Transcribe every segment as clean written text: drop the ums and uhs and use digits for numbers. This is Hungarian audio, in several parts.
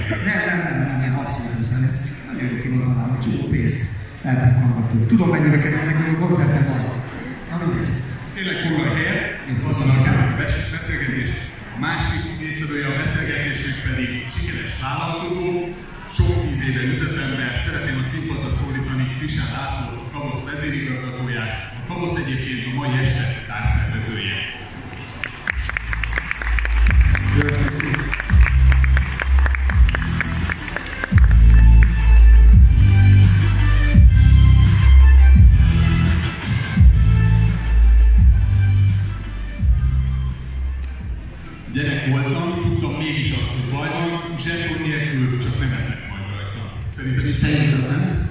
Nem, abszolút hiszen ez nagyon jó ki van találva, csomó pénzt elpukkangattunk. Tudom, mennyire kerül nekünk a koncerten van. Na mindegy. Tényleg foglalj helyet, használhatjuk a beszélgetést. A másik résztvevője a beszélgetésnek pedig sikeres vállalkozó, sok 10 éve üzletember. Szeretném a színpadra szólítani Krisán László, a Kavosz vezérigazgatóját. A Kavosz egyébként a mai este társszervezője. Gyerek voltam, tudtam mégis azt, hogy baj van, zseton nélkül csak nevetnek majd rajta. Szerintem is nem?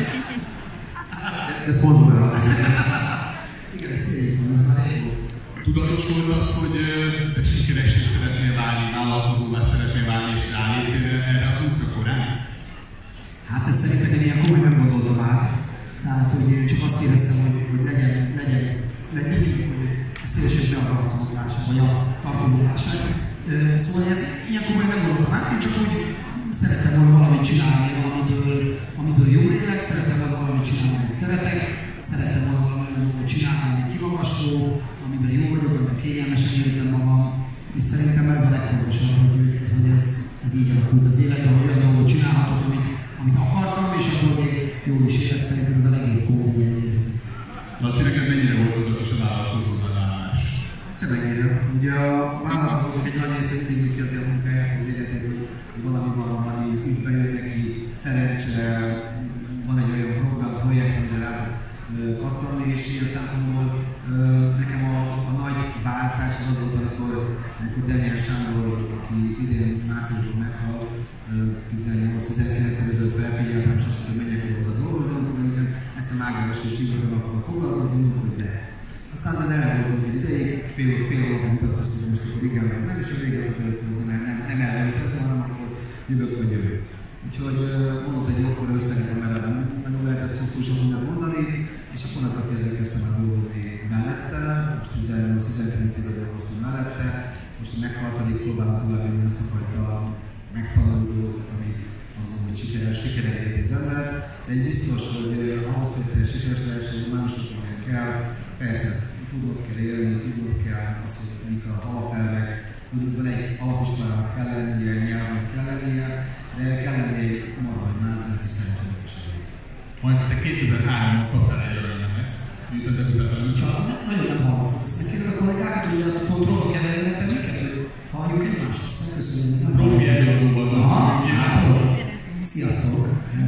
Ezt hozzon el. Igen, ez tényleg van, ez már rég volt. Tudatos volt az, hogy te sikeressé szeretnél válni, vállalkozóvá szeretnél válni, és ráléptél erre az útra korán? Hát ezt szerintem én ilyen komoly nem gondoltam át. Tehát, hogy én csak azt éreztem, hogy legyen így, hogy szélesebb be az arcomat lássam, vagy a tartalmat lássam. Szóval ez ilyen komoly nem gondoltam át, én csak úgy szerettem volna valamit csinálni, amiből jól élek, szerettem volna valamit csinálni, amit szeretek, szerettem volna valami olyan dolgot csinálni, ami kimagasló, amiben jó vagyok, amiben kényelmesen érzem magam, és szerintem ez a legfontosabb, hogy ez így alakult az életben, hogy olyan dolgot csinálhatok, amit akartam, és akkor még jól is élek, szerintem ez a legjobb kombó, hogy érezzük. Laci, neked mennyire volt tudatos a vállalkozóval állás? Csak mennyire. Ugye a vállalkozók egy nagy része mindig úgy kezdi a munkáját, az életét, hogy valami ügybe jön neki, szerencse, van egy olyan program, projekt, amire rá kattanni, és ilyen szempontból nekem a nagy váltás az volt, amikor Daniel Sándor, aki idén márciusban meghalt, 18-19 ezelőtt felfigyeltem, és azt mondta, hogy menjek hozzá dolgozni, mert eszem ágás, hogy csigatóval fogok foglalkozni, mondta, hogy de. Aztán ezen elvoltunk egy ideig, fél órakon mutatkoztunk, hogy most akkor igen, vagy nem, és a véget mutatkozni, nem eldöntött, hanem akkor jövök, vagy jövök. Úgyhogy mondott egy akkor összegem, mert nem lehetett túl sok mindent mondani, és akkor onnantól kezdve kezdtem el dolgozni mellette, most 19 éve dolgoztam mellette, most meghalt pedig próbálom továbbvinni azt a fajta megtanuló dolgokat, ami azt mondom, hogy sikerre érti az embert. De egy biztos, hogy ahhoz, hogy te sikeres lehesség, nagyon sok minden kell. Persze, tudnod kell élni, tudnod kell azt, hogy mik az alapelvek, tudnod, hogy egy alapiskolának kell lennie, nyelvnek kell lennie, de kell lennie egy marha máznak és szerencsének is egész. Majd te 2003-ban kaptál egy aranylemezt, miután debütáltál a csak nagyon nem hallom. Ezt megkérem a kollégákat, hogy a kontrollba keverjenek be minket, hogy halljuk egymást, azt megköszönjük, hogy nem profi előadóval dolgozunk. Látod? Sziasztok!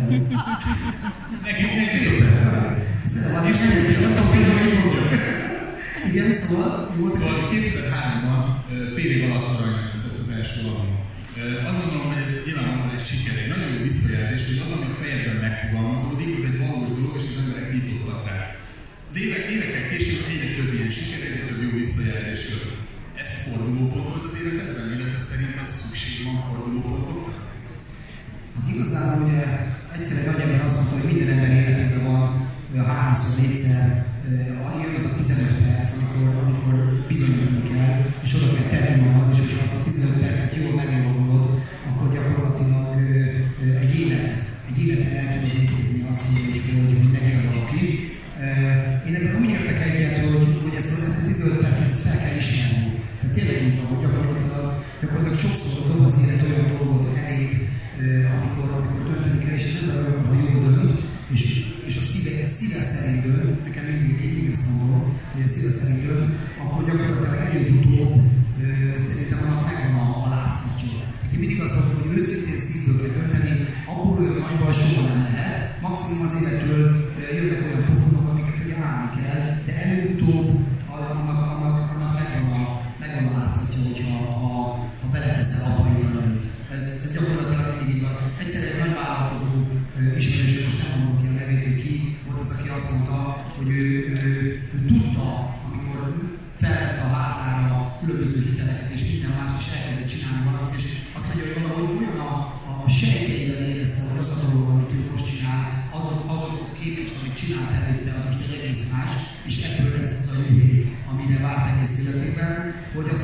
Neki szuper! Szerintem, és nem tudom, hogy mondjam. Igen, szóval... Szóval 2003-ban fél év alatt aranylemez lett az első album. Azt gondolom, hogy ez nyilvánvalóan egy siker, egy nagyon jó visszajelzés, hogy az, ami a fejedben megfogalmazódik, az egy valós dolog, és az emberek nyitottak rá. Az évekkel később egyre több ilyen siker, egyre több jó visszajelzés jött. Ez fordulópont volt az életedben, illetve szerinted szükség van fordulópontokra? Hát igazából ugye egyszer egy nagy ember azt mondta, hogy minden ember életében van olyan 3-4-szer jön az a 15 perc, amikor bizonyítani kell, és oda kell tenni magad, és hogyha azt a 15 percet jól megnyomogolod, akkor gyakorlatilag egy életre el tudod intézni azt, hogy legyen valaki. Én ebben úgy értek egyet, hogy ezt a 15 percet ezt fel kell ismerni. Tehát tényleg így van, hogy gyakorlatilag sokszor dob az élet olyan dolgot eléd, amikor dönteni kell, és az ember olyankor, ha jól dönt, és a szíve szerint dönt, nekem mindig ezt mondom, hogy a szíve szerint dönt, akkor gyakorlatilag előbb-utóbb szerintem annak megvan a látszatja. Tehát én mindig azt mondom, hogy őszintén szívből kell dönteni, abból olyan nagy baj soha nem lehet. Maximum az élettől jönnek olyan pofonok, amiket ugye állni kell, de előbb-utóbb annak megvan a látszatja, hogyha beleteszel abba a időt. Ez gyakorlatilag mindig így van. Egyszer egy nagy vállalkozó ismerős, most nem mondom ki a nevét, hogy ki volt az, aki azt mondta, hogy ő tudta, amikor felvette a házára különböző hiteleket és minden mást is elkezdett csinálni valamit, és azt mondja, hogy valahogy olyan a sejtjeiben érezte, hogy az a dolog, amit ő most csinál, azokhoz képest, amit csinált előtte, az most egy egész más, és ebből lesz az a jövő, amire várt egész életében, hogy azt mondta, nem volt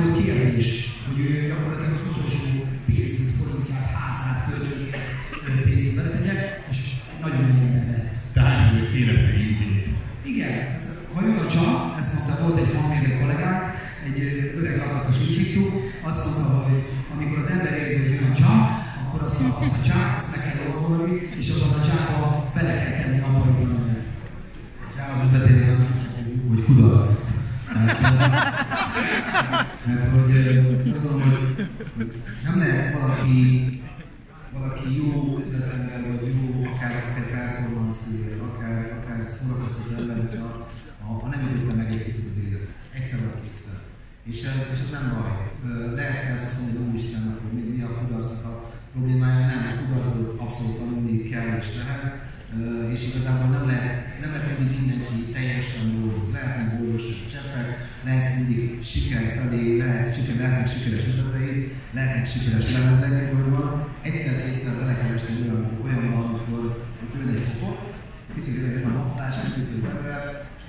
volt kérdés, hogy ő gyakorlatilag az utolsó pénzét, forintját, házát, kölcsönjét pénzét beletegye, és nagyon nagy ember lett. Tehát érezte intimit. Igen, hát, ha jön a csa, ezt mondta, volt egy hangmérnök kollégánk, egy öreg lakatos, úgy hívtuk, azt mondta, hogy amikor az ember érzi, hogy jön a csa, akkor azt a csát, azt meg kell dolgolni, és abban a csába bele kell tenni abba a tanulát. A csá az üzletében, hogy kudarc. Mert hogy azt gondolom, hogy nem lehet valaki jó üzletember, vagy jó, akár performance-ér, akár szórakoztató ember, ha nem ütötte meg egy picit az élet. Egyszer vagy kétszer. És ez nem baj. Lehet persze azt mondani, hogy Úristen, akkor mi a kudarcnak a problémája? Nem, a kudarcból abszolút tanulni kell és lehet. És igazából nem lehet mindig mindenki teljesen boldog. Lehetnek boldogosak cseppek, lehet mindig siker felé, lehetnek sikeres üzletei, lehetnek sikeres lemezek, hogy van. Egyszer-kétszer bele kell esni olyanban, amikor jön egy pofon, kicsit jön a maflás, elüti az ember, és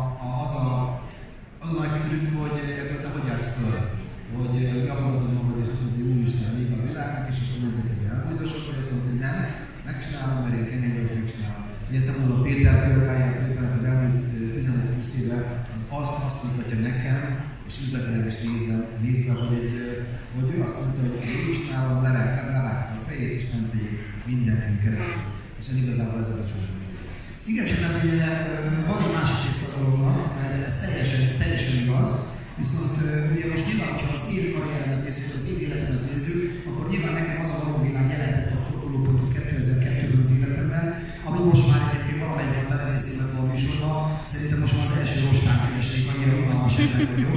az a nagy trükk, hogy ebből te hogy állsz föl. Hogy gyakorlatban vagy, és azt mondta, hogy Úristen, még a világnak, és akkor mentek az elbújdosok, hogy azt mondta, hogy nem, megcsinálom, mert én kemény vagyok, megcsinálom. Ugye számomra a Péter példája, Péter az elmúlt 15-20 éve, az azt mutatja nekem, és üzletileg is nézve, hogy ő azt mondta, hogy én csinálom, levágta a fejét, és nem végig mindenkin keresztül. És ez igazából ezzel a csomó. Igen, csak hát ugye van egy másik része a dolognak, mert ez teljesen igaz, viszont ugye most nyilván, ha az én karrieremet nézzük, az én életemet nézzük, akkor nyilván nekem az a való világ jelentett a fordulópontot 2002-ben az életemben, ami most már egyébként valamelyikben belenéztem ebbe a műsorba, szerintem most már az első rostánkönyveseik, annyira unalmas ember vagyok.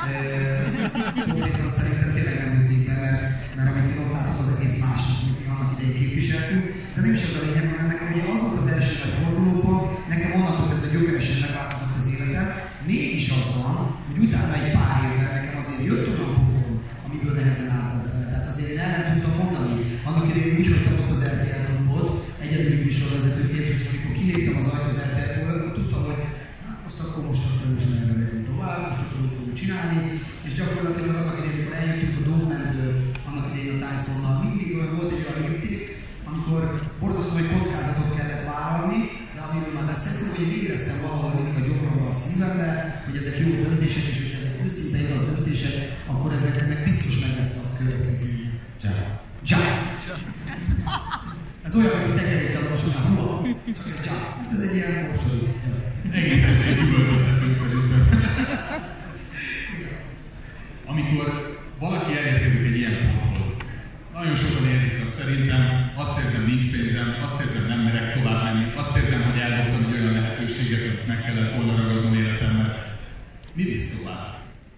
Konkrétan szerintem tényleg nem ütnék be, mert amit én ott látok, az egész más, mint mi annak idején képviseltünk. De nem is az a lényeg, hanem nekem ugye az volt az első nagy fordulópont, nekem onnantól kezdve gyökeresen megváltozott az életem. Mégis az van, hogy utána egy pár évvel nekem azért jött olyan pofon, amiből nehezen álltam fel. Tehát azért én el nem tudtam mondani. Annak idején úgy hagytam ott az RTL Klubot, egyedüli műsorvezetőként, hogy amikor kiléptem az ajtó az RTL Klubból, akkor tudtam, hogy most merre megyünk tovább, most akkor úgy fogjuk csinálni. És gyakorlatilag annak idején, amikor eljöttünk a Dómentől, annak idején a Tysonnal, mindig volt egy olyan lépték, amikor borzasztó egy kockázatot kellett vállalni, de amiről már beszéltünk, hogy én éreztem valahol mindig a gyomromban, a szívembe, hogy ezek jó döntések, és hogy ezek őszinte igaz döntések, akkor ezeknek biztos meg lesz a következménye. Csá! Ez olyan, mint a tengerészgyalogos, hogy hova? Csak ez csá. Ez egy ilyen borsodó. Egész este üvöltözhetünk szerintem. Amikor valaki elérkezik egy ilyen ponthoz, nagyon sokan érzik azt szerintem, azt érzem, nincs pénzem, azt érzem, nem merek tovább menni, azt érzem, hogy eldobtam egy olyan lehetőséget, amit meg kellett volna ragadnom életemben. Mi visz tovább?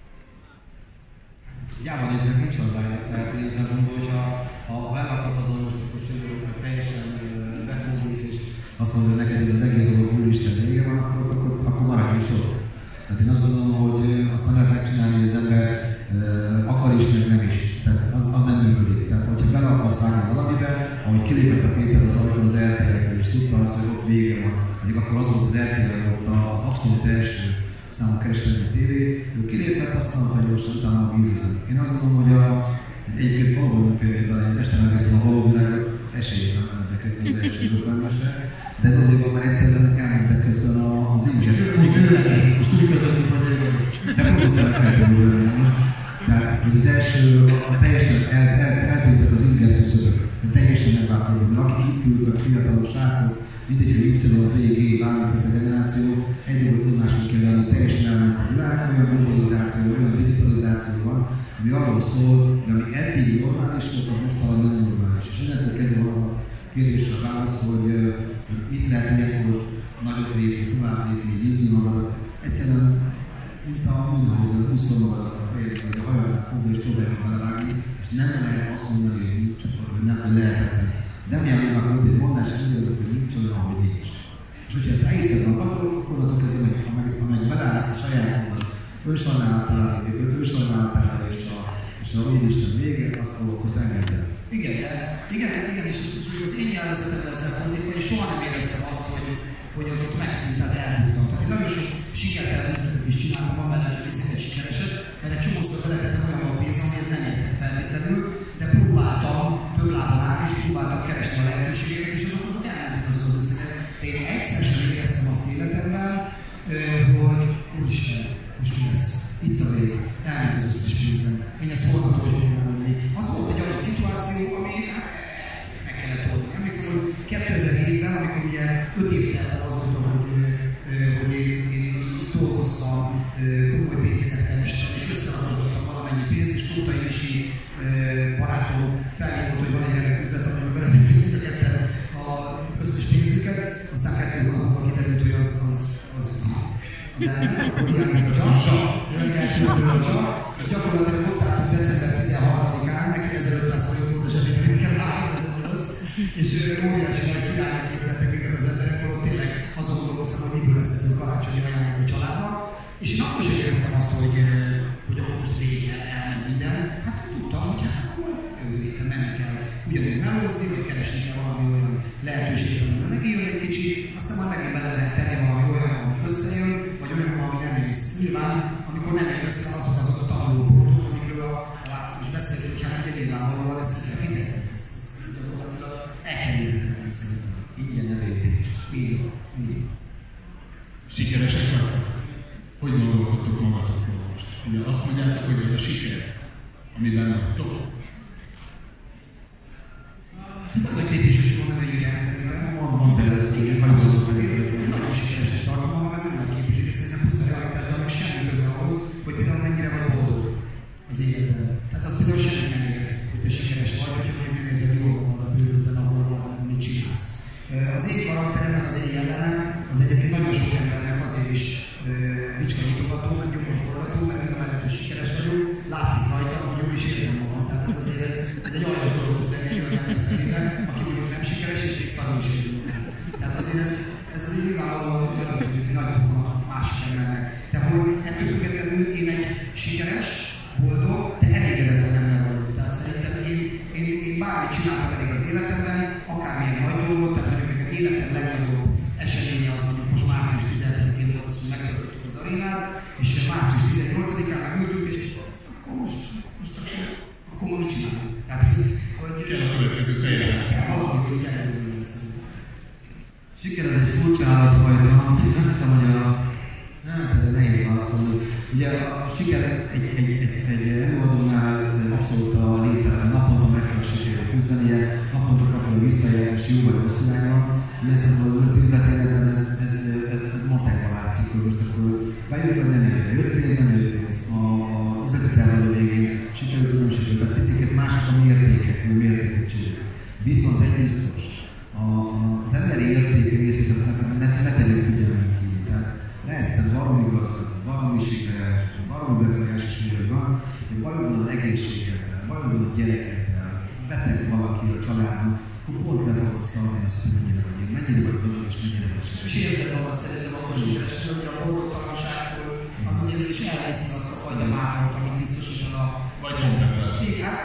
Jában egynek nincs hozzájött, tehát én szerintem, hogyha elakadsz azon most, akkor teljesen befordulsz, és azt mondod, hogy neked ez az egész dolog Úristen vége van, akkor maradj is ott. Tehát én azt gondolom, hogy azt nem lehet megcsinálni, hogy az ember akar is, meg nem is. Tehát az nem működik. Tehát, hogyha bele akarsz vágni valamibe, ahogy kilépett a Péter az ajtón az RTL-től, és tudta azt, hogy ott vége van, pedig akkor az volt az RTL, ott az abszolút első számú kereskedelmi tévé, ő kilépett, azt mondta gyorsan, utána a vízözők. Én azt gondolom, hogy egyébként valóban nem férjük bele, hogy este megnéztem a való világot, esélyét nem mennek az első ötvenmese, de ez azért van, mert egyszerűen elmentek közben az ingyen. Most úgy költözni majd elég. De producer feltétlenül lenni most. Tehát, hogy az első, teljesen eltűntek az inger küszöbök. Teljesen megváltozott, mert akik itt ültek, fiatalok, srácok, mindegy, hogy Y, Z, G, bármiféle generáció, egy dolgot tudomásul kell venni, teljesen elment a világ, olyan globalizáció, olyan digitalizáció van, ami arról szól, hogy ami eddig normális volt, az most talán nem normális. És innentől kezdve az a kérdésre a válasz, hogy mit lehet ilyenkor nagyot lépni, tovább lépni, vinni magadat. Egyszerűen, mint a Münchhausen, úszol magadat a fejedre, hogy a hajadát fogja és próbálja belevágni, és nem lehet azt mondani, hogy nincs, hogy nem, hogy lehetetlen. Nem jelenleg volt egy mondás, hogy nincs olyan, ahogy nincs. És hogyha ezt elhiszed magadról, akkor onnantól kezdve, ha meg beleállsz a saját magad ősajnálatára és a Úristen vége, akkor azt engeded. Igen, és az én nyelvezetemben ezt lefordítva, én soha nem éreztem azt, hogy az ott megszűnt, tehát elbuktam. Tehát én nagyon sok sikertelen üzletet is csináltam, amellett, hogy viszont egy sikereset, mert egy csomószor beletettem olyan holnap hogy fogom mondani. Az volt egy adott szituáció, ami hát meg kellett oldani. Emlékszem, hogy 2007-ben, amikor ugye 5 év telt el azóta, hogy én dolgoztam, komoly pénzeket kerestem, és összerakosgattam valamennyi pénzt, és Tóth Imresi barátom felhívott, hogy van egy remek üzlet, amiben belevettünk mind a ketten összes pénzünket, aztán 2 hónapban kiderült, hogy az elment, akkor hiányzik a csapsa, és gyakorlatilag ott álltunk december 13-án, neki 1500 forint volt a zsebében, nekem 3008, és óriási nagy királynak képzeltek minket az emberek, ahol tényleg azon gondolkoztam, hogy miből lesz ez a karácsonyi ajándék a családnak, és én akkor sem éreztem azt, hogy akkor most vége elment minden. Hát tudtam, hogy hát akkor jövő héten menni kell ugyanúgy melózni, vagy keresni kell valami olyan lehetőséget, amire megijön egy kicsi, aztán már megint bele lehet tenni valami olyan, ami összejön, vagy olyan, ami nem jön össze. Nyilván, amikor nem jön össze azok a tanulópontok, amikről a László is beszélt, hogy hát ugye nyilvánvalóan ezt ki kell fizetni. Ez gyakorlatilag elkerülhetetlen szerintem. Ingyen nevétés. Így. Sikeresek vagytok? Hogy gondolkodtok magatokról most? Ugye azt mondjátok, hogy ez a siker, amiben vagytok? Szerintem egy lépés is mondani, hogy igen, szerintem. Mondta el ezt, hogy abszolút. Én nagyon sikeresnek tartom magam, ez nem nagy képviség, és szerintem puszta realitás, de annak semmi köze ahhoz, hogy például mennyire vagy boldog az életben. Tehát azt például semmi nem ér, hogy te sikeres vagy, hogyha mondjuk nem érzed jól magad a bőrödben, ahol van, mit csinálsz. Az én karakteremben, az én jellemem, az egyébként nagyon sok embernek azért is bicskanyitogató, meg gyomorforgató, mert mind a mellett, hogy sikeres vagyok, látszik rajtam, hogy jól is érzem magam. Tehát ez egy aljas dolog tud lenni egy olyan ember szemében, aki mondjuk nem sikeres, és még szarul is érzi magam. Tehát azért ez azért nyilvánvalóan nagyon tudjuk, hogy nagy pofon a másik embernek. De hogy ettől függetlenül én egy sikeres, boldog, de elégedetlen ember vagyok. Tehát szerintem én bármit csináltam eddig az életemben, akármilyen nagy dolgot, tehát nekem életem legnagyobb eseménye az mondjuk most március 17-én volt az, hogy megtöltöttük az arénát, és március 18-án megültünk, és akkor most akkor mit csinálunk? Tehát, hogy kell a következő fejezet. Kell valami, hogy elérülni szerintem. Siker az egy furcsa állatfajta, úgyhogy azt hiszem, hogy de nehéz válaszolni. Ugye a siker egy előadónál abszolút a lételen, naponta meg kell a sikerrel küzdenie, naponta kapja a visszajelzés jó vagy rossz irányban. Ilyen szempontból az üzletéletben ez matekban látszik, hogy most akkor bejött vagy nem jött, jött pénz, nem jött pénz. A üzleti tervező végén sikerült vagy nem sikerült, tehát picit mások a mértékek, vagy mértéket csináljuk. Viszont egy biztos, az emberi érték részét az ne tegyük figyelmen kívül. Tehát lehetsz valami gazdag, valami sikeres, valami befolyásos ügyed van, hogyha bajod van az egészségeddel, bajod van a gyerekeddel, beteg valaki a családban, akkor pont le fogod szarni azt, hogy mennyire vagy gazdag és mennyire vagy sikeres. És érzed magad szerintem abban sikeresről, hogy a boldogtalanságból az az érzés elveszi azt a fajta mámort, amit biztosítan a... Vagy kompenzáció. Hát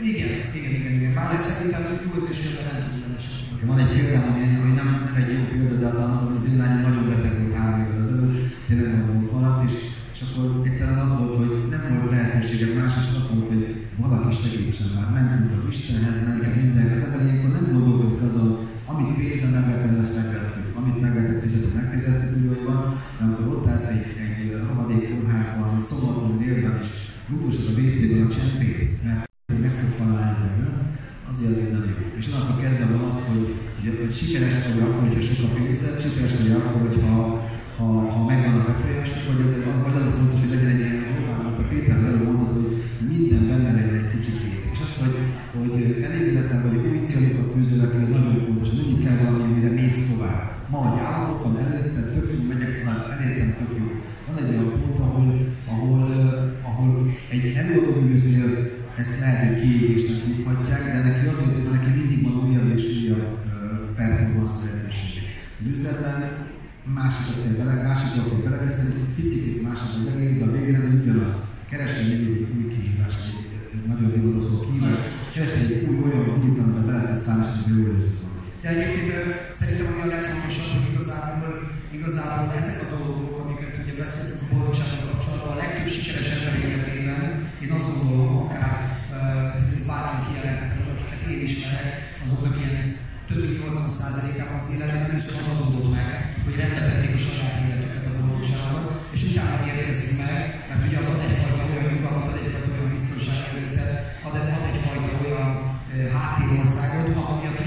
igen. Bár ez szerintem jó érzés, hogy nem tud ilyen esetben. Van egy példám, ami nem egy jó példa, de hát az én lányom nagyon beteg volt 3 évvel ezelőtt, tényleg majdnem ott maradt, és akkor egyszerűen az volt, hogy nem volt lehetőséged más, és azt mondta, hogy valaki segítsen már. Mentünk az Istenhez, mentünk mindenki. Az ember ilyenkor nem gondolkodik azon, amit pénzzel meg lehet venni, ezt megvettük. Amit meg lehetett fizetni, megfizettük, úgy, hogy van, de amikor ott állsz egy rohadék kórházban, szombaton délben, és rúgdosod a WC-ben a csempét, mert meg fog halálni, nem? Azért az minden jó. És onnantól kezdve van az, hogy sikeres vagy akkor, hogyha sok a pénzed, sikeres vagy akkor, hogyha ha megvan a befolyásod, vagy az a fontos, hogy legyen egy ilyen próbál, mert a Péter az előbb mondtad, hogy minden benne legyen egy kicsikét. És az, hogy elégedetlen vagy, új célokat tűzölök, ez nagyon fontos, hogy mindig kell valami, amire mész tovább. Ma, hogy álmod van, elértem, tök jó, megyek tovább, elértem, tök jó. Van egy olyan pont, ahol egy előadóművésznél ezt lehet, hogy kiégésnek hívhatják, de neki azért, hogy neki mindig van újabb és újabb performance lehetőség. Egy üzletben másikat kell belekezdeni, picit másik az egész, de a végre ugyanaz. Keresni mindig egy új kihívás, vagy egy nagyon régóta szó kihívás, keresni egy új olyan budit, amiben bele tudsz szállni, és jól össze. De egyébként szerintem ami a legfontosabb, hogy igazából ezek a dolgok, amiket ugye beszéltünk a boldogsággal kapcsolatban, a legtöbb sikeres ember életében, én azt gondolom, akár szerintem ezt bátran kijelenthetem, hogy akiket én ismerek, azoknak ilyen több mint 80%-ában az életben először az adódott meg, hogy rendbe tették a saját életüket a boldogságban, és utána érkezik meg, mert ugye az ad egyfajta olyan nyugalmat, ad egyfajta olyan biztonságérzetet,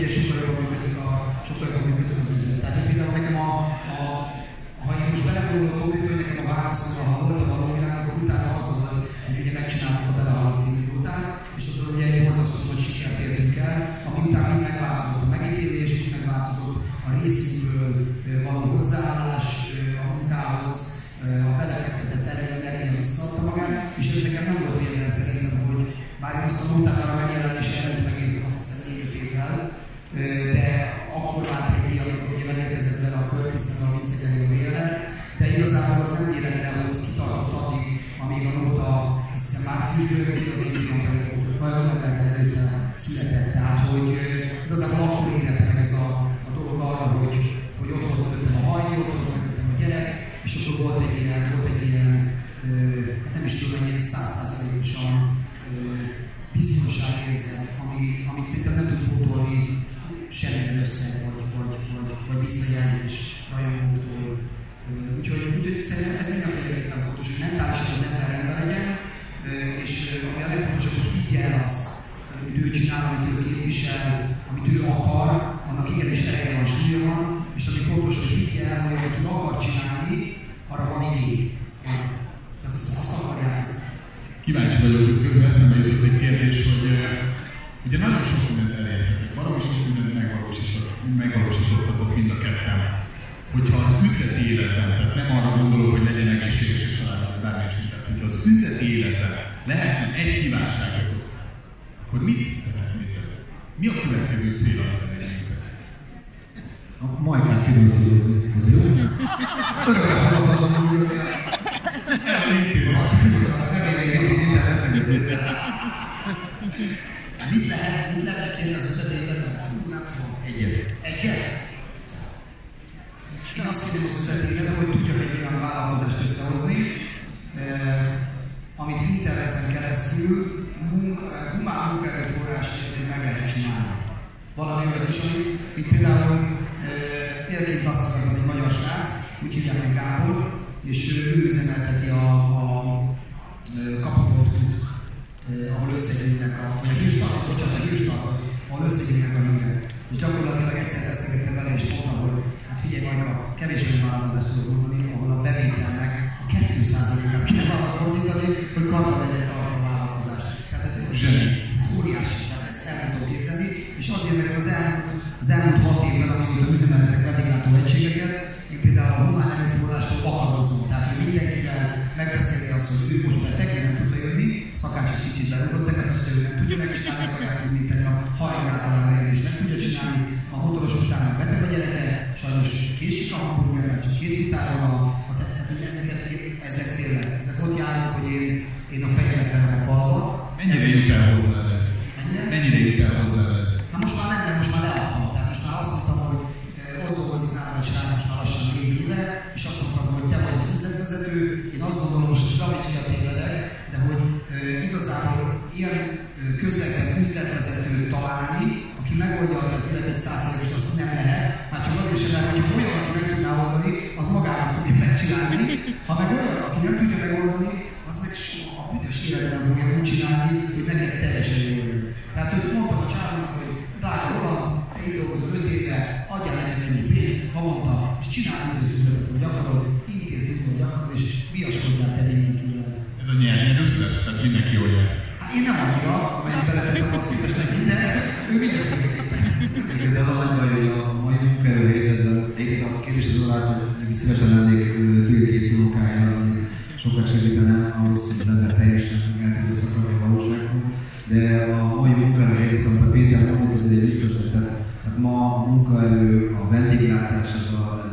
és sokkal jobban működik az üzlet. Tehát például nekem ha én most belekerülök konkrétan, hogy nekem a válaszomra, ha volt a valóvilág, akkor utána az volt, hogy ugye megcsináltuk a Belehalott című után, és az ugye egy borzasztó nagy sikert értünk el, ami után mind megváltozott a megítélés, mind megváltozott a részünkről való hozzáállás a munkához, a belefektetett energia visszaadta magát, és ez nekem nem volt véletlen szerintem, hogy bár én azt mondtam már a megjelenés előtt megértem azt hiszem 4-5 évvel, de akkor vált egy ilyen, amikor ugye megérkezett vele a Curtis, meg a Vince Gary a BLR, de igazából az nem véletlen, hogy ez kitartott addig, amíg a Nóta, azt hiszem márciusban, hogy az én fiam pedig novemberben előtte született. Tehát, hogy igazából akkor érett meg ez a dolog arra, hogy ott volt mögöttem a hajni, ott volt mögöttem a gyerek, és akkor volt egy ilyen nem is tudom, ilyen 100%-osan biztonságérzet, amit szerintem nem tud pótolni semmilyen összeg vagy visszajelzés rajongóktól. Úgyhogy szerintem ez mindenféleképpen fontos, hogy mentálisan az ember rendben legyen, és ami a legfontosabb, hogy higgye el azt, amit ő csinál, amit ő képvisel, amit ő akar, annak igenis ereje van, súlya van, és ami fontos, hogy higgye el, hogy amit ő akar csinálni, arra van igény. Tehát azt akarja játszani. Kíváncsi vagyok, hogy közben eszembe jutott egy kérdés, hogy ugye nagyon sok mindent elértetek, valami sok mindent megvalósítottatok mind a ketten. Hogyha az üzleti életben, tehát nem arra gondolok, hogy legyen egészséges a család, vagy bármi is, tehát hogyha az üzleti életben lehetne egy kívánságotok, akkor mit szeretnétek? Mi a következő cél, amit elérnétek? A Majkát finanszírozni, az jó? Örökre fogadhatom, hogy azért Mit lehetne kérni az üzleti életben? Nem tudom. Egyet? Én azt kérném az üzleti életben, hogy tudjak egy olyan vállalkozást összehozni, amit interneten keresztül humán munkaerőforrás nélkül meg lehet csinálni. Valami olyan is, mint például Élként Laszkazban egy magyar srác, úgy hívják meg Gábor, és ő üzemelteti a kapu.hu-t, ahol összegyűjnek a hírstartot, ahol összegyűjnek a hírek. És gyakorlatilag egyszer beszélgettem vele, és mondtam, hogy hát figyelj Majka, kevés olyan vállalkozást tudok mondani, ahol a bevételnek a 2%-át kell arra fordítani, hogy karban legyen tartva a vállalkozás. Tehát ez óriási, tehát ezt el nem tudom képzelni, és azért, mert az elmúlt 6 évben, amióta üzemeltetek vendéglátó egységeket, én például a humán erőforrástól akadozzom, tehát hogy mindenkivel megbeszélni azt, hogy ő most beteg, én nem tud bejönni, Szakács is kicsit berúgott tegnap, és ő nem tudja megcsinálni a kaját, hogy mint tegnap hajnal általában bejön és nem tudja csinálni, a motoros után beteg a gyereke, sajnos késik a hamburger, mert csak 2 futára van, tehát hogy ezek tényleg, ezek ott járnak, hogy én a fejemet verem a falba. Mennyire jut el hozzá ez? Mennyire jut el hozzá ez? Na most már nem, mert most már leadtam. Tehát most már azt mondtam, hogy ott dolgozik nálam egy srác most már lassan 4 éve, és azt mondtam, hogy te vagy az üzletvezető, én azt gondolom, most Slavicsira tévedek, de hogy igazából ilyen közlegben üzletvezetőt találni, aki megoldja az életet 100%-os, azt nem lehet. Már csak azért sem lehet, hogy olyan, aki meg tudná oldani, az magának fogja megcsinálni. Ha meg olyan, aki nem tudja megoldani, az meg soha a büdös életben nem fogja úgy csinálni, hogy neked teljesen jó legyen. Tehát hogy mondtam a csávónak, hogy drága Roland, te itt dolgozol 5 éve, adjál nekem ennyi pénzt, havonta, és csinálj az üzletet, hogy akarod, intézd úgy, hogy akarod, és viaskodjál te mindenkivel. Ez a nyer üzlet, tehát mindenki jól jár. Hát én nem annyira, amelyik beletettem azt képest meg minden, ő mindenféleképpen. De az a nagy baj, hogy a mai munkaerőhelyzetben egyébként a kérdés az az, hogy szívesen lennék Bill Gates munkája, az, hogy sokat segítene ahhoz, hogy az ember teljesen el tudja szakadni a valóságtól. De a mai munkaerőhelyzet, amit a Péter mondott, az egy biztos, hogy tehát ma a munkaerő, a vendéglátás, ez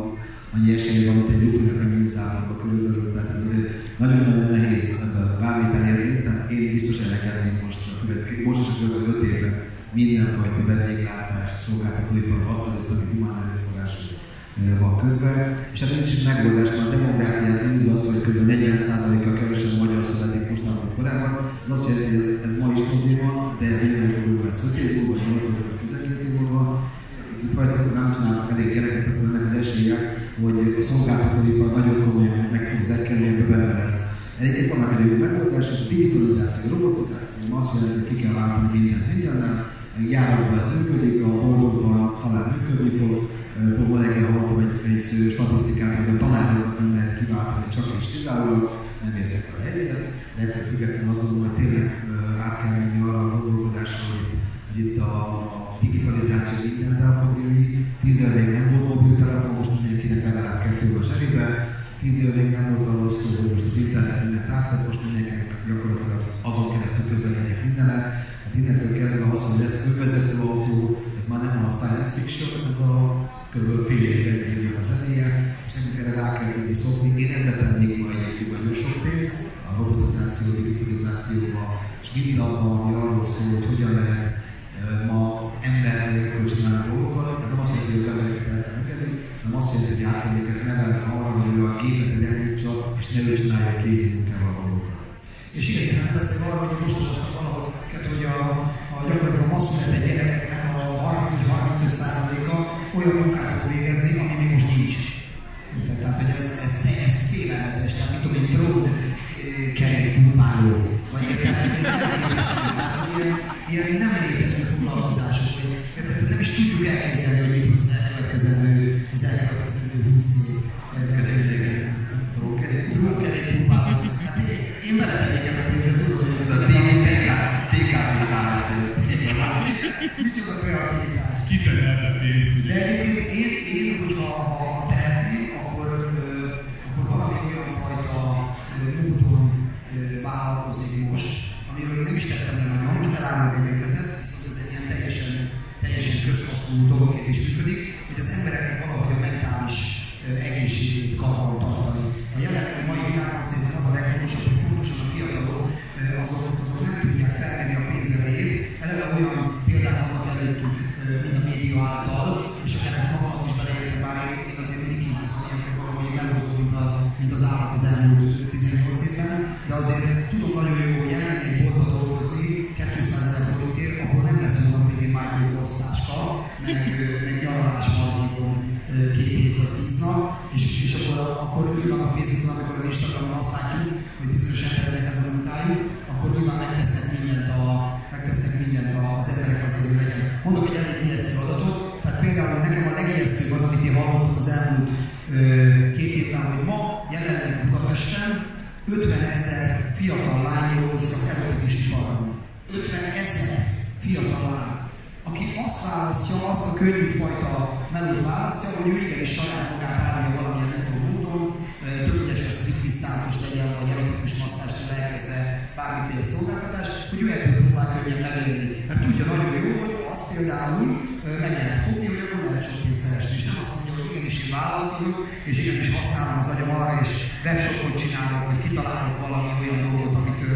annyi esély van, ott egy lufinak a műzállapba körülbelül, tehát ez azért nagyon-nagyon nehéz ebben bármit elérni, tehát én biztos elengedném most is a következő 5 évben mindenfajta vendéglátás, szolgáltatóipar használatozni, ami humán erőforráshoz van kötve, és hát nincs is megoldás, mert a demográfiát nézve az, hogy kb. 40%-kal kevesebb magyar születik mostanában, mint korábban, ez azt jelenti, hogy ez ma is probléma, de ez mindenki lesz 5 év múlva, 8 év, 12 év múlva. Itt vagytok, nem csináltak elég gyereket, akkor ennek az esélye, hogy a szolgáltatóipar nagyon komolyan meg fog zekkelni, ebben benne lesz. Egyébként vannak elég megoldások, digitalizáció, robotizáció, azt jelenti, hogy ki kell váltani mindennel, járókban ez működik, a boltokban talán működni fog. Ma reggel hallottam egy statisztikát, hogy a tanárokat nem lehet kiváltani csak és kizárólag, nem értek el egyet, de ettől függetlenül azt gondolom, hogy tényleg át kell menni arra a gondolkodásra, hogy itt a digitalizáció mindent el fog élni. 10 éve még nem volt mobiltelefon, most mindenkinek legalább 2 a zsebébe. 10 éve még nem volt arról szó, hogy most az internet mindent átvesz, most mindenkinek gyakorlatilag azon keresztül közlekedik mindene. Hát innentől kezdve az, hogy lesz önvezető autó, ez már nem a science fiction, ez a kb. Fél évre, egy évnek a zenéje, és nekünk erre rá kell tudni szokni. Én ebbe tennék ma egyébként nagyon sok pénzt, a robotizáció, digitalizációba, és mindabban, ami arról szól, hogy hogyan lehet ma ember nélkül csinálni dolgokat. Ez nem azt jelenti, hogy az embereket el kell engedni, hanem azt jelenti, hogy át kell őket nevelni arra, hogy ő a gépet irányítsa, és ne ő csinálja a kézi munkával a dolgokat. És igen, hát beszélve arról, hogy most olvastam valahol, hogy gyakorlatilag a masszúletet gyerekeknek a 30-35%-a olyan munkát fog végezni, ami még most nincs. Tehát, hogy ez félelmetes, tehát mit tudom én, drót kerékpúpáló, vagy tehát, ilyen nem létező foglalkozások, tehát nem is tudjuk elképzelni, hogy mit tud az elkövetkezendő 20 év. Drótkerékpúpáló. Hát én beletennék ebbe a pénzet, tudod, hogy ez a DKP-tálás pénzt. Micsoda kreativitás. Kiterelve pénz. De egyébként én hogyha tehetném, akkor valami olyan fajta módon vállalkoznék most, amiről nem is tettem le nagyon, most elárulok egy ötletet, viszont ez egy ilyen teljesen közhasznú dologként is működik, hogy az embereknek valahogy a mentális egészségét karban tartani. A jelenlegi mai világban szerintem az a legfontosabb, hogy pontosan a fiatalok azok nem tudják felvenni a pénzerejét. Eleve olyan példák vannak előttük, mint a média által, és akár ez magamat is beleértem, bár én azért mindig kihúzom ilyenkor magam, hogy melózom, mint az állat az elmúlt 18 évben, de azért tudom nagyon jó, hogy elmenni egy boltba dolgozni 200 000 forintért, akkor nem lesz olyan végén Michael Kors táska, meg nyaralás Maldívon 2 hét vagy 10 nap, és akkor nyilván a Facebookon, amikor az Instagramon azt látjuk, hogy bizonyos embereknek ez a munkájuk, akkor nyilván megtesznek mindent az emberek azért, hogy legyen. Mondok egy elég ijesztő adatot, tehát például nekem a legijesztőbb az, amit én hallottam az elmúlt 2 évben, hogy ma jelenleg Budapesten 50 000 fiatal lány dolgozik az erotikus iparban. 50 000 fiatal lány, aki azt választja, azt a könnyű fajta melót választja, hogy ő igenis saját magát árulja valamilyen módon, több ügyes, hogy striptease táncos legyen, vagy erotikus masszástól elkezdve bármiféle szolgáltatás, hogy ő ebből próbál könnyen megélni. Mert tudja nagyon jó, hogy azt például meg lehet fogni, hogy akkor lehet sok pénzt keresni. És nem azt mondja, hogy igenis én vállalkozok, és igenis használom az agyam arra, és webshopot csinálok, vagy kitalálok valami olyan dolgot,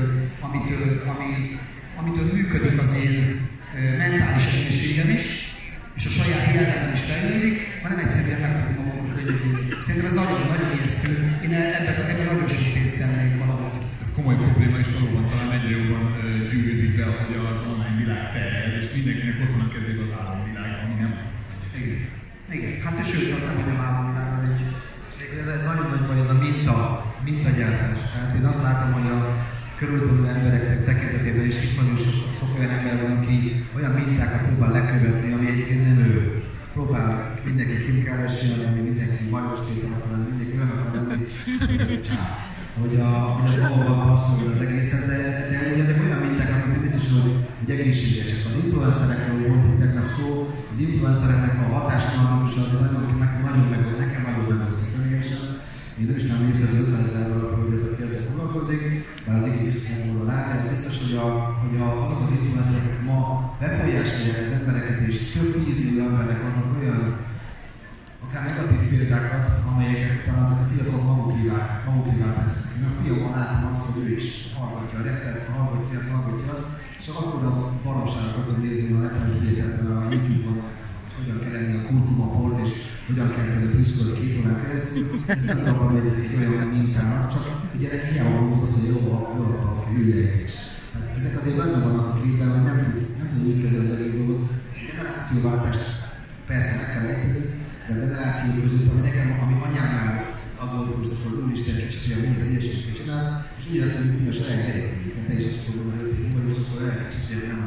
amitől működik az én mentális egészségem is, és a saját jellemem is fejlődik, hanem egyszerűen meg fogom magunkon könnyíteni. Szerintem ez nagyon ijesztő. Én ebben nagyon sok pénzt tennék valahogy. Ez komoly probléma, és valóban talán egyre jobban gyűrűzik be, hogy az online világ terjed, és mindenkinek ott van a kezében az államvilág, ami nem az. Igen. Hát és sőt, az nem, hogy nem államvilág, az egy... Ez nagyon nagy baj, ez a mintagyártás. Tehát én azt látom, hogy a körülbelül emberek tekintetében is viszonylag sok olyan ember van, aki olyan mintákat próbál lekövetni, ami egyébként nem ő. Próbál mindenki Kim Kardashian lenni, mindenki Maros Péter akar lenni, mindenki olyan akar lenni, hogy az valóban passzolja az egészet, de ezek olyan minták, amik nem biztos, hogy egészségesek. Az influencerekről volt itt tegnap szó, az influencereknek a hatásmechanizmusa azért nekem nagyon megosztja személyesen. Én nem ismerem 450 000 hölgyet, aki ezzel foglalkozik, bár az igény is nem volna rá, de biztos, hogy azok az influencerek, akik ma befolyásolják az embereket, és több 10 millió embernek adnak olyan, akár negatív példákat, amelyeket talán azok a fiatalok magukévá tesznek. Én a fiamon látom azt, hogy ő is hallgatja a repet, hallgatja azt, és akkor a valóságokat tud nézni a neten, hogy hihetetlen a YouTube-on, hogy hogyan kell enni a kurkumaport, és hogyan kell tenni prüszkölni 2 órán keresztül. Ezt nem tartom egy olyan mintának, csak a gyerek hiába mondod azt, hogy jó a hülyejtés. Ezek azért benne vannak a képben, hogy nem tud úgy kezelni az egész dolgot. Generációváltást persze meg kell ejteni, de a generációk között, ami anyámnál az volt, hogy most akkor úristen kicsit, hogy milyen hülyeséget csinálsz, és ugyanezt mondjuk mi a saját gyerekeinkre, te is azt fogod mondani, hogy most akkor olyan kicsit, hogy nem áll.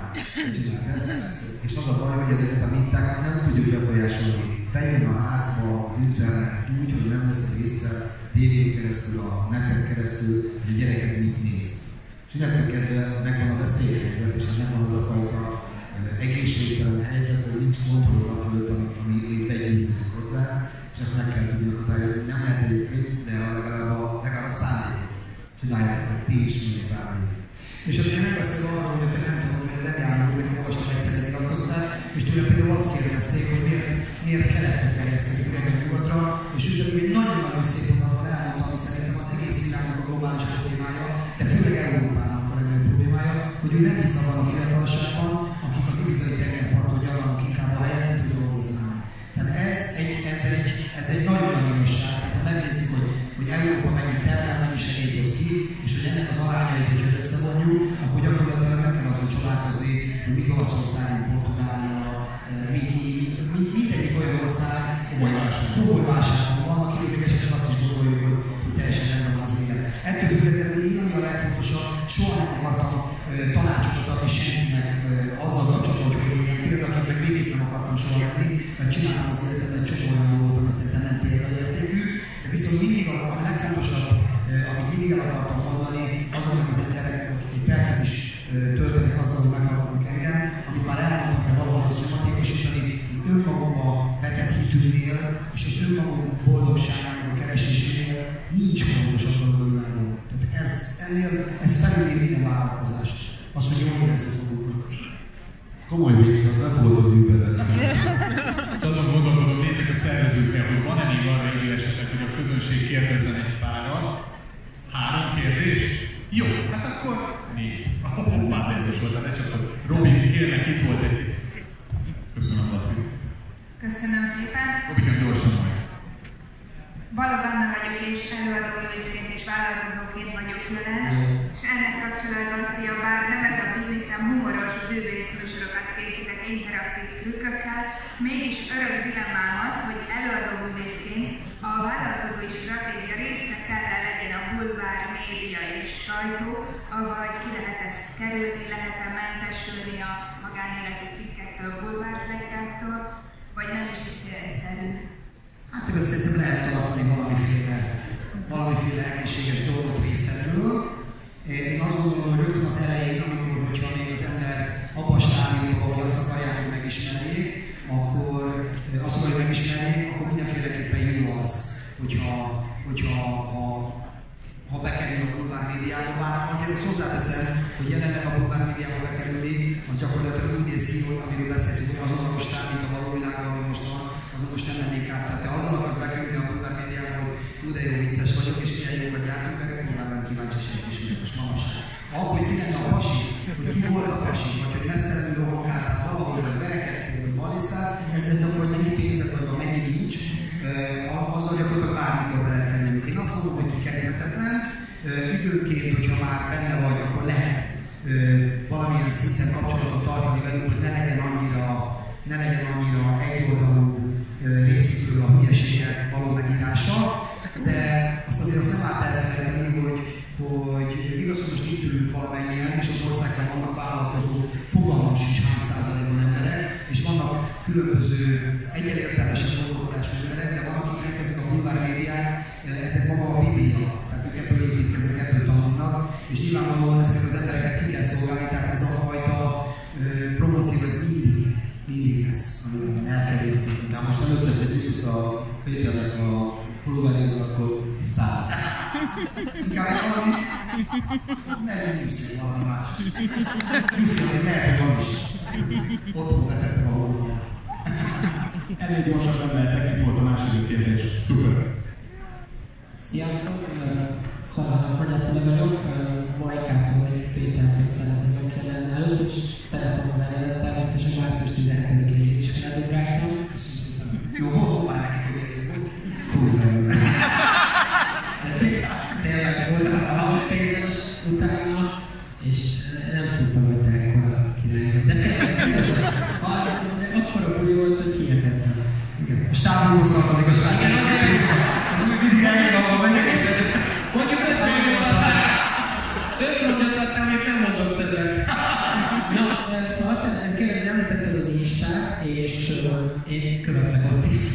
csináld ezt. És az a baj, hogy ezeket a mintákat nem tudjuk befolyásolni. Bejön a házba az internet úgy, hogy nem veszed észre tévén keresztül, a neten keresztül, hogy a gyereked mit néz. És innentől kezdve megvan a veszélyhelyzet, és megvan az a fajta egészségtelen helyzet, hogy nincs kontroll a fölött, ami begyűjtünk hozzá, és ezt meg kell tudni akadályozni. Nem lehet egyébként, de legalább a szándékot csináljátok meg ti is, mi is bármi. És akkor én nem beszélve arról, hogy te nem tudom, hogy nem járnak, hogy olvastam egyszer egy nyilatkozatát, és tőlem például azt kérdezték, hogy miért keletre terjeszkedik meg a nyugatra, és ő pedig egy nagyon-nagyon szép mondatban elmondta, ami szerintem az egész világnak a globális problémája, de főleg Európának a legnagyobb problémája, hogy ő nem hisz abban a fiatalságban, akik az ibizai tengerparton gyalogolnak inkább a helyet, mint hogy dolgoznának. Tehát ez egy nagyon nagy igazság. Tehát ha megnézzük, hogy Európa megint termel, mennyi segélyt hoz ki, és hogy ennek az arányait, hogyha összevonjuk, akkor gyakorlatilag nem kell azon csodálkozni, hogy míg Olaszország, Portugália, mindegyik olyan ország, komoly válságban van, aki még esetleg azt is gondoljuk, hogy teljesen rendben van az élet. Ettől függetlenül én, ami a legfontosabb, soha nem akartam tanácsokat adni senkinek azzal kapcsolatban, hogy ilyen példaként, meg végig nem akartam soha lenni, mert csináltam az életemben egy csomó olyan dolgot, ami szerintem nem példaértékű, de viszont mindig a legfontosabb, amit mindig el akartam mondani, azoknak az embereknek, akik egy percet is töltenek azzal, hogy meghallgatnak engem, amit már elmondtam, de valahogy azt nyomatékosítani, hogy önmagukba vetett hitűnél, és az önmagunk boldogságának a keresésénél nincs fontosabb dolog a világon. Tehát ez felülér minden vállalkozást. Az, hogy jól érezzük magunknak. Ez komoly végsz, az nem fogod tudni belőle. Szóval azon gondolkodom, nézzek a szervezőkre, hogy van-e még arra idő esetleg, hogy a közönség kérdezzen egy párat? 3 kérdés? Jó, hát akkor 4. Hoppá, nem is volt, ne csak Robi, kérlek, itt volt egy... Köszönöm, Laci. Köszönöm szépen. Robikám, gyorsan majd. Balogh Anna vagyok, és előadóművészként és vállalkozóként vagyok jelen, és ennek kapcsolatban, szia, bár nem ez a bizniszem, humoros bűvész műsorokat készítek interaktív trükkökkel, mégis örök dilemmám az, hogy előadóművészként a vállalkozói stratégia része kell-e legyen a bulvár, média és sajtó, avagy ki lehet ezt kerülni, lehet-e mentesülni a magánéleti cikkektől, bulvárplettyáktól, vagy nem is egy célszerű. Hát ebben szerintem lehet tartani valamiféle egészséges dolgot részemről. Én azt gondolom, hogy rögtön az elején, hogyha még az ember abban a stádiumban, hogy azt akarják, hogy megismerjék, akkor mindenféleképpen jó az, ha bekerül a bulvár médiába. Bár azért azt hozzáteszem, hogy jelenleg a bulvár médiába bekerülni, az gyakorlatilag úgy néz ki, hogy amiről beszéltünk, hogy azon a rostán, mint a való világban, ami most van, azon most nem mennék át. Tehát te azzal akarsz bekerülni a bulvár médiába, hogy de jó vicces vagyok, és milyen jókat gyártunk, meg akkor már nagyon kíváncsi senki is most manapság. Akkor, hogy ki lenne a pasi, hogy ki volt a pasi, vagy hogy mesztelenül rohangáltál valahol, vagy verekedtél, vagy balisztál, ezzel nem vagy mennyi pénzed, vagy mennyi nincs, azzal gyakorlatilag bármikor be lehet kerülni. Én azt mondom, hogy kikerülhetetlen, időnként, hogyha már benne vagy, akkor lehet valamilyen szinten kapcsolatot tartani velük, hogy ne legyen annyira egyoldalú részükről a hülyeségek való megírása, de azt nem árt elfelejteni, hogy igaz, hogy most itt ülünk valamennyien, és az országban vannak vállalkozók, fogalmam sincs hány százalékban emberek, és vannak különböző egyenértelmesebb gondolkodású emberek, de van, akiknek ezek a bulvár médiák, ezek maga a Biblia, tehát ők ebből építkeznek, ebből tanulnak, és nyilvánvalóan ezeket az embereket ki kell szolgálni, tehát ez a fajta promóció, ez mindig lesz, amiben elkerülhetünk. De most először szedjük a Péternek a pulóveréből, akkor tisztálsz. Inkább egy valami, nem nyűszi, valami más. Nyűszi, azért lehet, hogy van is. Otthon betettem a hónapját. Ennél gyorsan nem lehetek, itt volt a második kérdés. Szuper. Sziasztok! Nagy Attila vagyok. Majkától vagy Pétertől szeretném megkérdezni. Először is szeretem az eredet, természetesen március 17-én is feladobrágtam. Köszönöm szépen. Jó, volt már nekik, hogy elég volt. Kurva jó. Tényleg volt a pénzes utána, és nem tudtam, hogy te ekkora király vagy. De tényleg, ez akkora buli volt, hogy hihetetlen. Igen. A stábunk tartozik a srácok. Mindig eljön, ahol megyek, és mondjuk ezt a mondjuk 5 rongyot adtam, még nem mondok többet. Na, szóval azt és én követlek ott is.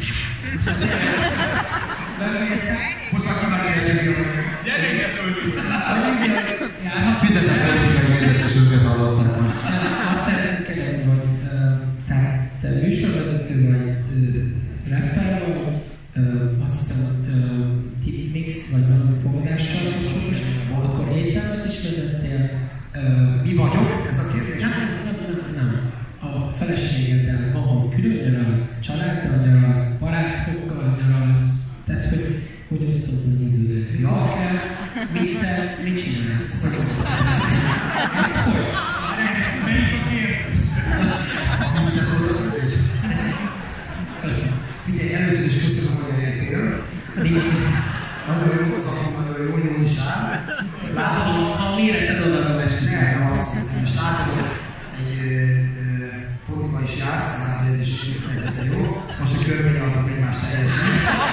Most már kíváncsi leszek, hogy Gyerünk! fizetett politikai hirdetésünket hallották most. Azt szeretném kérdezni, hogy te műsorvezető vagy rapper vagy, azt hiszem tipmix vagy valami fogadással kapcsolatos, akkor ételmet is vezettél. Mi vagyok? Ez a kérdés? Nem. A feleségeddel van, hogy külön nyaralsz, családdal nyaralsz, barátokkal nyaralsz, tehát hogy osztod az időt? Ja. Mit szeretsz, mit csinálsz? Ezt nagyon Ezt hogy? Melyik a kérdés? nincs ez volt a kérdés. Köszönöm. Figyelj, először is köszönöm, hogy eljöttél. Nincs mit. Nagyon jó, az akkor nagyon jó, jól is áll. Látom, Ha méreted odaadom esküszöm. nem azt nem is látom, hogy egy fotba is jársz, tehát hogy ez is kifejezetten jó. Most, hogy körbenyaltok egymást teljesen.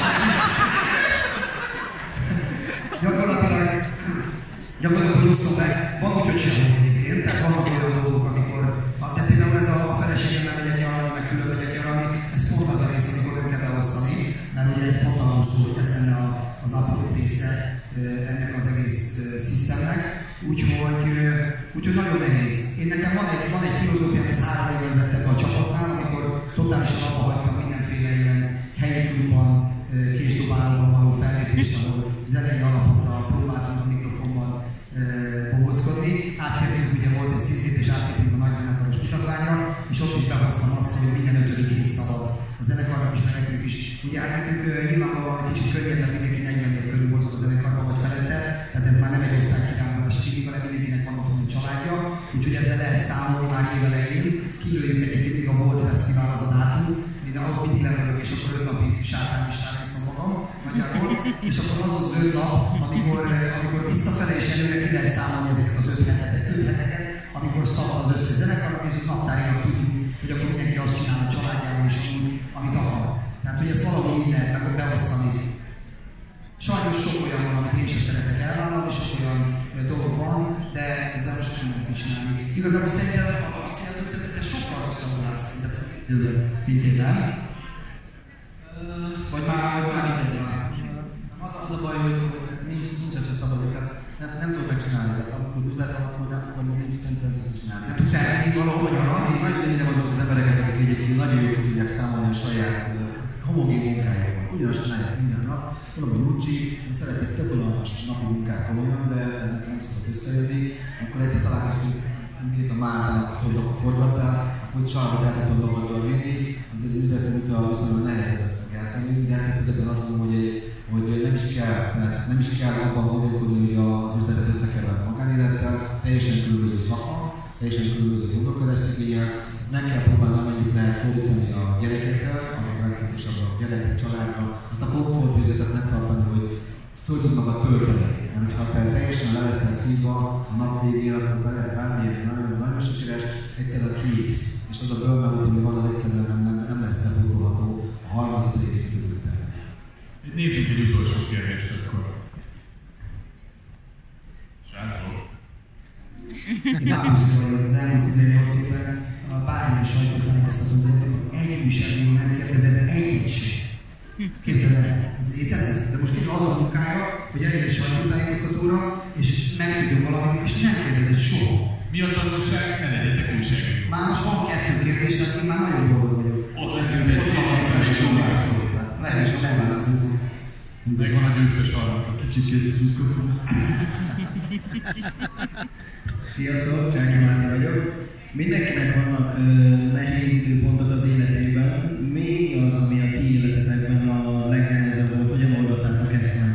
Gyakorlatilag, hogy osztom meg, van úgy, hogy semmi egyébként, tehát vannak olyan dolgok, amikor, de például ez a feleségemmel megyek nyaralni, meg külön megyek nyaralni, ez pont az a rész, amikor nem kell beosztani, mert ugye ez pont arról szól, hogy ez lenne az apró része ennek az egész szisztemnek, úgyhogy nagyon nehéz. Én nekem van egy filozófiám, ez 3 éve vezettem be a csapatnál, amikor totálisan abba hagytam mindenféle ilyen helyi klubban, késdobálóban való fellépést, ahol zenei alapokra próbáltunk a mikrofonban bobockodni. Áttértünk, ugye volt egy szintét, és áttértünk a nagyzenekaros mutatványra, és ott is behoztam azt, hogy minden 5. hét szabad a zenekarnak is, mert nekünk is. Ugye hát nekünk nyilvánvalóan egy kicsit könnyebben mindenki 40 év körül mozog a zenekarban vagy felette, tehát ez már nem egy osztálykirándulás stíli, hanem mindenkinek van otthon egy családja, úgyhogy ezzel lehet számolni már évelején. Kilőjük egyébként mindig a Volt Fesztivál az a dátum, minden ahol mindig nem vagyok, és akkor 5 napig sátánistán iszom magam nagyjából, és akkor az az 5 nap, amikor visszafele és előre ki lehet számolni ezeket az 5 heteket, amikor szabad az összes zenekarnak, és az naptárilag tudjuk, hogy akkor mindenki azt csinál a családjával is úgy, amit akar. Tehát, hogy ezt valahogy így lehet meg beosztani. Sajnos sok olyan van, amit én sem szeretek elvállalni, sok olyan dolog van, de ezzel most nem lehet mit csinálni. Igazából szerintem a viccelhető szerintem sokkal rosszabbul állsz, mint én, nem? Vagy már mindegy van. Az a baj, hogy nincs ez a szabad, tehát nem tudod megcsinálni, tehát amikor üzlet van, akkor nincs tudod csinálni. Nem tudsz elmenni valahol nyaralni? Nagyon lényegem azokat az embereket, akik egyébként nagyon jól tudják számolni a saját homogén munkájával. Ugyanazt csinálják minden nap, valami Lucsi, én szeretnék több unalmas napi munkát komolyan, de ez nekem nem szokott összejönni. Amikor egyszer találkoztunk, mint a Mátának pontokat forgattál, akkor Salvat el tudtam magadtól vinni, az egy üzleteműtől viszonylag nehezebb ezt játszani, de ettől függetlenül azt mondom, hogy nem is kell abban gondolkodni, hogy az üzletet összekeverni magánélettel, teljesen különböző szakma, teljesen különböző gondolkodást-igényel, meg kell próbálni, amennyit lehet fordítani a gyerekekkel, az a legfontosabb a gyerekek, családra, azt a komfortérzetet megtartani, hogy föl tud magad tölteni. Mert ha te teljesen le leszel szívva a nap végén, akkor te lehetsz bármilyen nagyon sikeres, egyszerűen kiégsz. És az a bőrmelód, ami van, az egyszerűen nem lesz bepótolható a harmadik lévén tudjuk tenni. Nézzük egy utolsó kérdést akkor. Srácok? Én Mákuszki vagyok, az elmúlt 18 évben bármilyen sajtótájékoztató voltam, egy újságíró nem kérdezett egyet sem. Képzeld el, ez létezik, de most az a munkája, hogy eljön egy sajtótájékoztatóra, és megtudjon valamit, és nem kérdezett soha. Mi a tanulság? Ne legyetek újságíró. Már most van 2 kérdés, tehát én már nagyon boldog vagyok. Ott lettünk egy Lehet, hogy nem változik. Megvan a győztes harmadik. Kicsit szűkök. Sziasztok, Csáki Máté vagyok. Mindenkinek vannak nehéz időpontok az életében. Mi az, ami a ti életetekben a legnehezebb volt? Hogyan oldottátok ezt meg?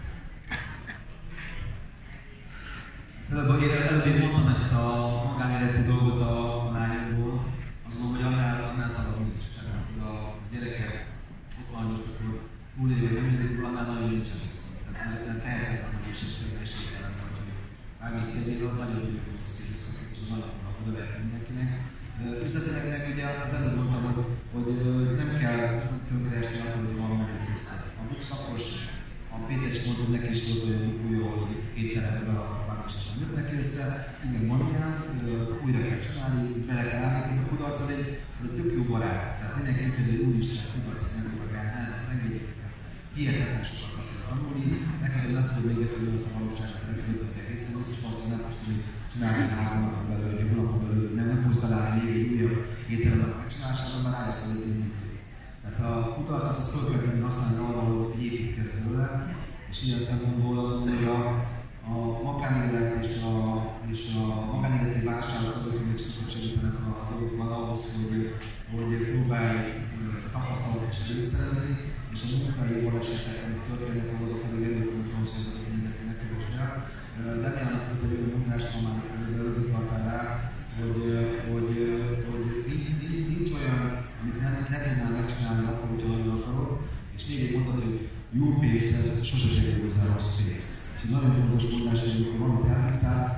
Előbb mondtam ezt a magánéleti dolgot a lányomból. Azt mondom, hogy annál szabad nincs. A gyerekek ott van most, akkor túlélve nem érik, annál nagyon nincsen vissza. Tehát nem tehetetlen, hogy is egyszerűen esélytelen vagy, hogy bármit tegyél, az nagyon jó szétszakít, és az alapnak növel mindenkinek. Üzletileg meg ugye az előbb mondtam, hogy nem kell tönkreesni attól, hogy van megint össze. A bukszakos, a Péter is mondta, neki is volt olyan bukúja, hogy étterembe beleadnak és nem jött neki össze. Igen, van ilyen, újra kell csinálni, bele kell állítani. A kudarc az egy tök jó barát. Tehát mindenki kezdő, hogy úristen, kudarc, nem tudok gáz, nem, azt engedjétek el. Hihetetlen sokat tudsz tanulni, legközelebb nem tudod még egyszer azt a valóságot elkülönböző az egészen, és valószínűleg nem fogsz tudni csinálni 3 napon belül, vagy 1 hónapon belül, nem tudsz találni még egy újabb ételemet megcsinálásában, már rájössz, hogy ez nem működik. Tehát a kudarcot az föl kell tudni használni arra, hogy építkezz belőle, és ilyen szempontból azt mondom, hogy a magánélet és a magánéleti válságok azok, amik sokat segítenek a dolgokban ahhoz, hogy próbálj tapasztalatot és előtt szerezni, és a munkai balesetek, amik történnek, azok pedig előttünk ahhoz, hogy azokat még egyszer ne kövesd el. Danielnak volt egy olyan mondásra, már előbb utaltál rá, hogy nincs olyan, amit ne tudnál megcsinálni akkor, hogyha nagyon akarod, és még egy mondat, hogy jó pénzhez sose tegyél hozzá rossz pénzt. És egy nagyon fontos mondás, hogy amikor valamit elmondtál,